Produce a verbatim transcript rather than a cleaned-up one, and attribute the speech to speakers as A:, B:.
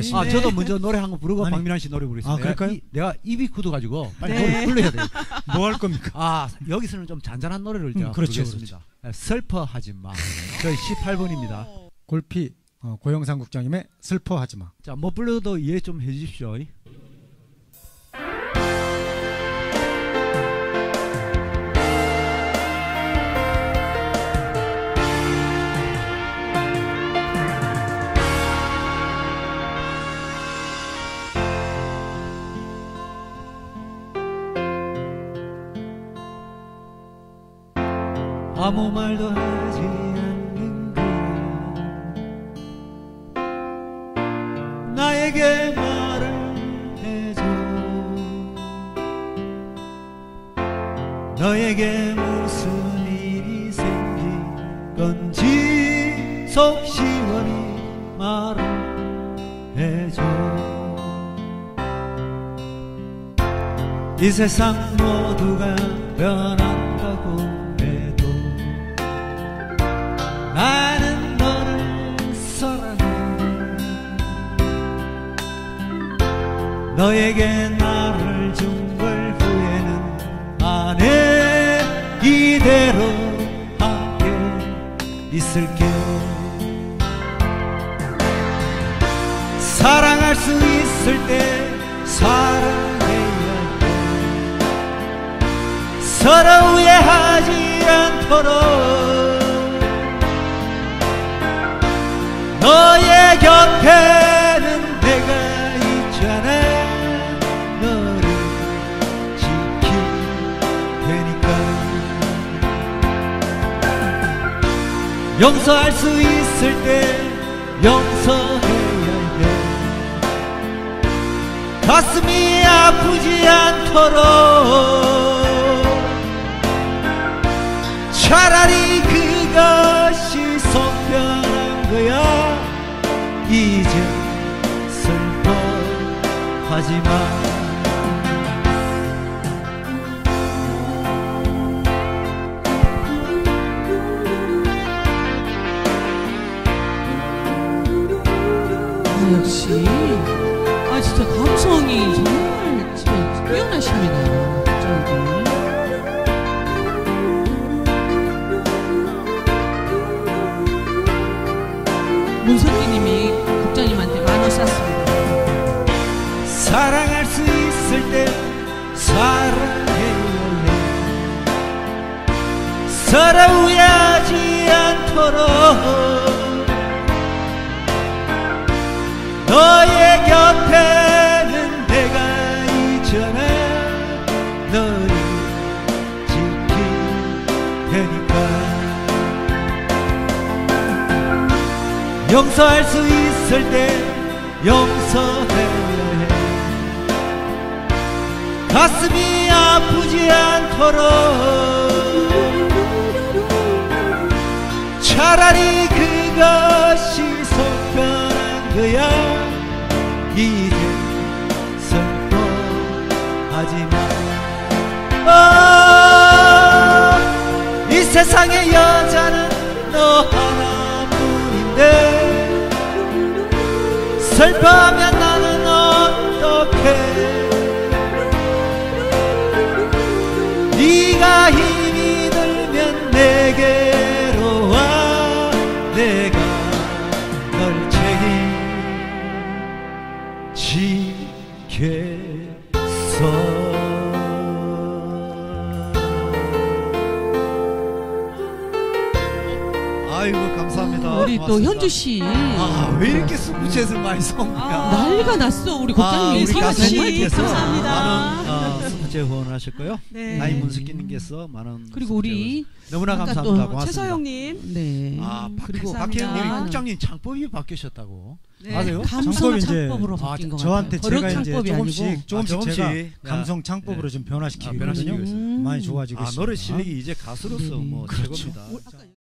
A: 알겠습니다.
B: 아, 저도 먼저 노래 한 곡 부르고
A: 아니,
B: 박민환 씨 노래 부르겠습니다.
A: 아, 그럴까요?
B: 내가, 이, 내가 입이 굳어가지고 빨리
C: 네.
B: 노래 불러야 돼요.
A: 뭐 할 겁니까?
B: 아, 여기서는 좀 잔잔한 노래를 제가
A: 음, 그렇죠,
B: 부르겠습니다. 슬퍼하지 마. 저희 십팔 번입니다.
A: 골피 어, 고영상 국장님의 슬퍼하지마.
B: 자, 못 불러도 이해 좀 해주십시오. 아무 말도 하지 않는 거야. 나에게 말을 해줘. 너에게 무슨 일이 생긴 건지 속 시원히 말을 해줘. 이 세상 모두가 변한다고 나는 너를 사랑해. 너에게 나를 준 걸 후회는 안 해. 이대로 함께 있을게. 사랑할 수 있을 때 사랑해야 돼. 서로 후회하지 않도록 너의 곁에는 내가 있잖아. 너를 지킬 테니까. 용서할 수 있을 때 용서해야 돼. 가슴이 아프지 않도록 차라리 그것이 속편한 거야. 이제 슬퍼하지마.
C: 아, 역시 아 진짜 감성이 정말 진짜 뛰어나십니다. 국장님. 문석기님이 국장님한테 만원 쐈습니다.
B: 사랑할 수 있을 때 사랑해야 해. 서로 후회하지 않도록 너의 곁에는 내가 있잖아. 너를 지킬 테니까. 용서할 수 있을 때 용서해야 해. 가슴이 아프지 않도록 차라리 그것이 속편한 거야. 이제 슬퍼하지마. 아, 이 세상의 여자는 너 하나뿐인데 슬퍼하면 나는 어떡해. 네가 힘이 들면 내게로 와. 내가 널 책임지겠어. 아이고 감사합니다.
C: 우리
B: 고맙습니다.
C: 또 현주 씨.
B: 아, 왜 이렇게 스포츠에서 많이 섭니까?
C: 아, 난리가 났어 우리 국장님.
B: 우리
C: 성화 씨
B: 가수님께서
C: 감사합니다.
B: 많은 어, 스포츠에 후원하셨고요.
D: 네.
B: 나이 문숙기님께서 많은
C: 그리고 우리
B: 스포츠에 너무나
C: 아까
B: 감사합니다.
C: 또
B: 고맙습니다.
D: 최서영님.
C: 네.
B: 아, 박,
C: 그리고
B: 박혜영님,
D: 감사합니다.
B: 국장님 창법이 바뀌셨다고.
D: 네.
B: 맞아요?
C: 감성
A: 창법이 이제
C: 창법으로
B: 아,
C: 바뀐 것
A: 저한테
C: 같아요.
A: 제가
C: 버릇
A: 이제
C: 창법이
A: 조금씩
C: 아니고.
A: 조금씩
B: 아, 조금씩.
A: 제가
B: 야.
A: 감성 창법으로
B: 네.
A: 좀 변화시키고
B: 아,
A: 있거든요.
B: 변화시키고
C: 음.
A: 많이 좋아지고
B: 아,
A: 있습니다.
B: 노래 실력이 이제 가수로서
C: 네.
B: 뭐
A: 그렇죠.
B: 최고입니다.
D: 오, 아까